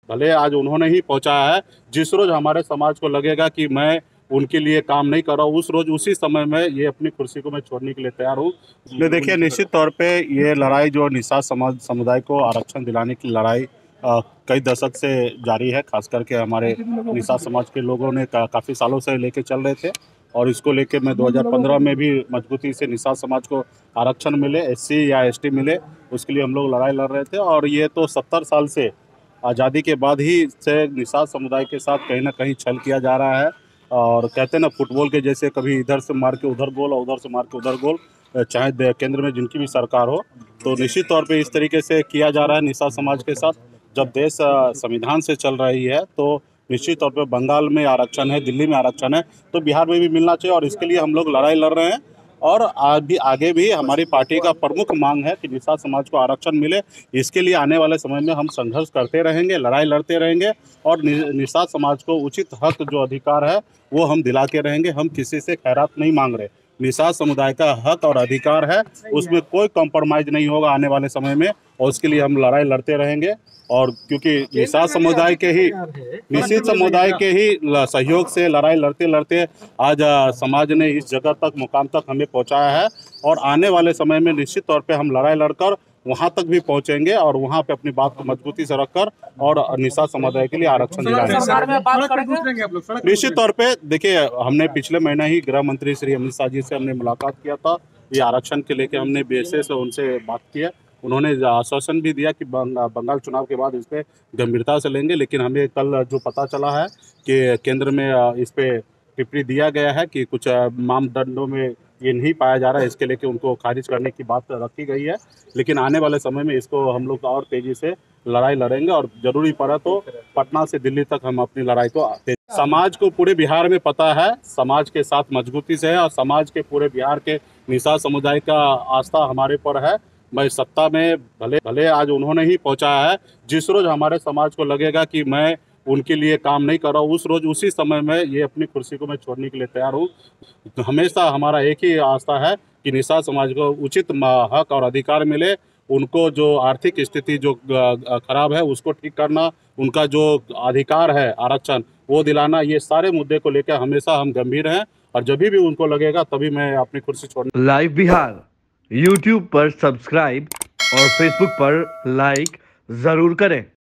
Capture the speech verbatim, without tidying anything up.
भले आज उन्होंने ही पहुंचाया है। जिस रोज हमारे समाज को लगेगा कि मैं उनके लिए काम नहीं कर रहा हूँ, उस रोज उसी समय में ये अपनी कुर्सी को मैं छोड़ने के लिए तैयार हूँ। इसलिए देखिए, निश्चित तौर पे ये लड़ाई जो निषाद समाज समुदाय को आरक्षण दिलाने की लड़ाई अ, कई दशक से जारी है। खास करके हमारे निषाद समाज के लोगों ने का, काफी सालों से लेके चल रहे थे और इसको लेके मैं दो हज़ार पंद्रह में भी मजबूती से निषाद समाज को आरक्षण मिले, एससी या एसटी मिले, उसके लिए हम लोग लड़ाई लड़ रहे थे। और ये तो सत्तर साल से आज़ादी के बाद ही से निषाद समुदाय के साथ कहीं ना कहीं छल किया जा रहा है। और कहते हैं ना, फुटबॉल के जैसे कभी इधर से मार के उधर गोल और उधर से मार के उधर गोल, चाहे दे- केंद्र में जिनकी भी सरकार हो, तो निश्चित तौर पे इस तरीके से किया जा रहा है निषाद समाज के साथ। जब देश अ, संविधान से चल रही है तो निश्चित तौर पे बंगाल में आरक्षण है, दिल्ली में आरक्षण है, तो बिहार में भी मिलना चाहिए और इसके लिए हम लोग लड़ाई लड़ रहे हैं। और आज भी आगे भी हमारी पार्टी का प्रमुख मांग है कि निषाद समाज को आरक्षण मिले। इसके लिए आने वाले समय में हम संघर्ष करते रहेंगे, लड़ाई लड़ते रहेंगे और नि- निषाद समाज को उचित हक जो अधिकार है वो हम दिलाते रहेंगे। हम किसी से खैरात नहीं मांग रहे। निषाद समुदाय का हक और अधिकार है, उसमें कोई कॉम्प्रोमाइज नहीं होगा आने वाले समय में, और उसके लिए हम लड़ाई लड़ते रहेंगे। और क्योंकि निषाद समुदाय के ही निश्चित समुदाय के ही ल- सहयोग से लड़ाई लड़ते लड़ते आज अ, समाज ने इस जगह तक, मुकाम तक हमें पहुंचाया है। और आने वाले समय में निश्चित तौर पे हम लड़ाई लड़कर वहां तक भी पहुंचेंगे और वहां पे अपनी बात को मजबूती से रखकर और निषाद समुदाय के लिए आरक्षण दिलाएंगे। सरकार में बात करेंगे। निश्चित तौर पे देखिए, हमने पिछले महीने ही गृह मंत्री श्री अमित शाह जी से हमने मुलाकात किया था। ये आरक्षण के लेके हमने बेसे से उनसे बात की है। उन्होंने आश्वासन भी दिया कि बंग, बंगाल चुनाव के बाद इस पे गंभीरता से लेंगे। लेकिन हमें कल जो पता चला है कि केंद्र में अ, इस पे टिप्पणी दिया गया है कि कुछ अ, मानदंडों में ये नहीं पाया जा रहा है, इसके लेके उनको खारिज करने की बात रखी गई है। लेकिन आने वाले समय में इसको हम लोग और तेजी से लड़ाई लड़ेंगे और जरूरी पड़ा तो पटना से दिल्ली तक हम अपनी लड़ाई को तेज- समाज को पूरे बिहार में पता है, समाज के साथ मजबूती से है और समाज के पूरे बिहार के निषाद समुदाय का आस्था हमारे पर है। मैं सत्ता में भले भले आज उन्होंने ही पहुंचाया है। जिस रोज हमारे समाज को लगेगा कि मैं उनके लिए काम नहीं कर रहा हूँ, उस रोज उसी समय में ये अपनी कुर्सी को मैं छोड़ने के लिए तैयार हूँ। तो हमेशा हमारा एक ही आस्था है कि निषाद समाज को उचित म- हक और अधिकार मिले। उनको जो आर्थिक स्थिति जो अ, अ, खराब है उसको ठीक करना, उनका जो अधिकार है आरक्षण वो दिलाना, ये सारे मुद्दे को लेकर हमेशा हम गंभीर हैं। और जब भी उनको लगेगा तभी मैं अपनी कुर्सी छोड़ने लाइव बिहार यूट्यूब पर सब्सक्राइब और फेसबुक पर लाइक जरूर करें।